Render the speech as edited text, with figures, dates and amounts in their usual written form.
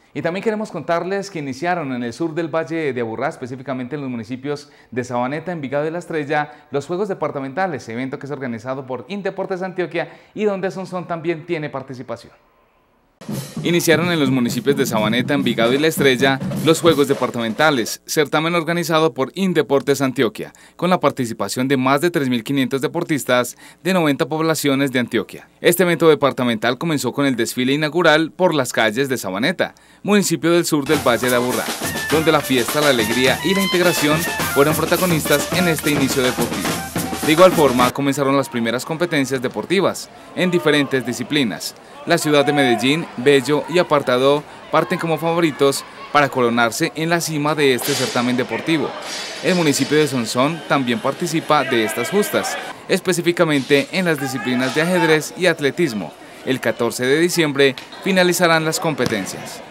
Y también queremos contarles que iniciaron en el sur del Valle de Aburrá, específicamente en los municipios de Sabaneta, Envigado y La Estrella, los Juegos Departamentales, evento que es organizado por Indeportes Antioquia y donde Sonsón también tiene participación. Iniciaron en los municipios de Sabaneta, Envigado y La Estrella los Juegos Departamentales, certamen organizado por Indeportes Antioquia, con la participación de más de 3.500 deportistas de 90 poblaciones de Antioquia. Este evento departamental comenzó con el desfile inaugural por las calles de Sabaneta, municipio del sur del Valle de Aburrá, donde la fiesta, la alegría y la integración fueron protagonistas en este inicio deportivo. De igual forma, comenzaron las primeras competencias deportivas en diferentes disciplinas. La ciudad de Medellín, Bello y Apartadó parten como favoritos para coronarse en la cima de este certamen deportivo. El municipio de Sonsón también participa de estas justas, específicamente en las disciplinas de ajedrez y atletismo. El 14 de diciembre finalizarán las competencias.